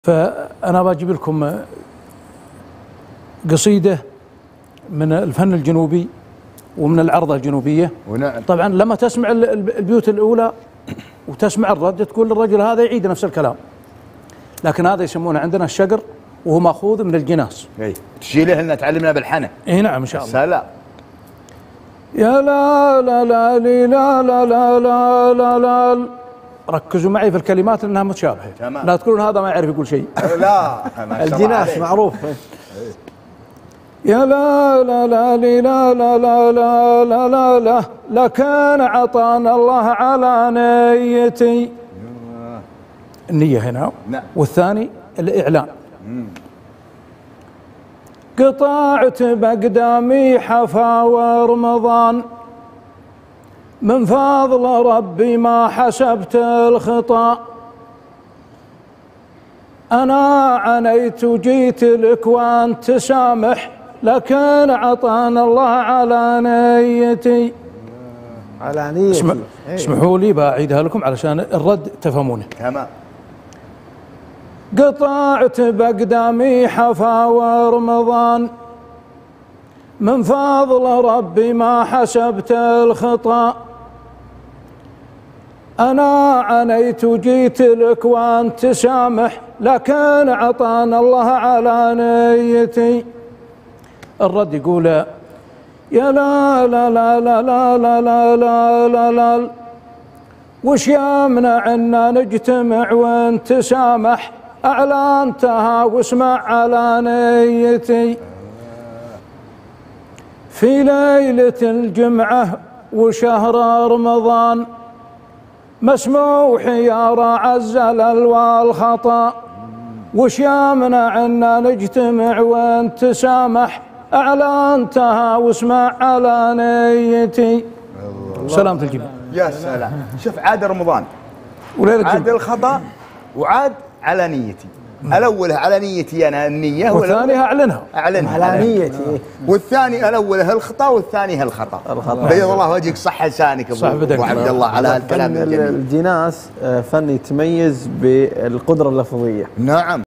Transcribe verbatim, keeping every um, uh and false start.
فأنا بجيب لكم قصيدة من الفن الجنوبي ومن العرضة الجنوبية. ونعم. طبعا لما تسمع البيوت الأولى وتسمع الرد تقول الرجل هذا يعيد نفس الكلام، لكن هذا يسمونه عندنا الشقر وهو مأخوذ من الجناس. اي تشيله لنا تعلمنا بالحنة. اي نعم ان شاء الله. سلام. يا لا لا لا لا لا لا لا لا لا. ركزوا معي في الكلمات لانها متشابهه. تمام. لا تقولون هذا ما يعرف يقول شيء. لا الجناس معروف. يا لا لا لا لا لا لا لا لا لا لا لكان عطانا الله على نيتي. النية هنا. نعم. والثاني الإعلان. قطعت بقدامي حفا ورمضان، من فضل ربي ما حسبت الخطا، أنا عنيت وجيت لك وأنت تسامح، لكن عطانا الله على نيتي. على نيتي. اسمح اسمحوا لي بأعيدها لكم علشان الرد تفهمونه. تمام. قطعت بقدامي حفا ورمضان، من فضل ربي ما حسبت الخطا، أنا عنيت وجيت لك وأنت تسامح، لكن عطانا الله على نيتي. الرد يقول يا لا لا لا لا لا لا لا لا لا لا وش يمنع عنا نجتمع وانت تسامح، أعلنتها واسمع على نيتي. في ليلة الجمعة وشهر رمضان، مسموح يرى الزلل والخطأ، وش يمنع عنا نجتمع وانت تسامح، أعلنتها واسمع على نيتي. سلامة الجميع. يا سلام. شوف عاد رمضان وليلة عاد الخطأ وعاد على نيتي. الأولها على نيتي أنا النية، والثانية أعلنها أعلنها على نيتي. والثاني الأولها الخطأ والثاني الخطأ. الخطأ. بيض الله وجهك صح لسانك أبو عبد الله على هالكلام الجميل. الجناس فن يتميز بالقدرة اللفظية. نعم.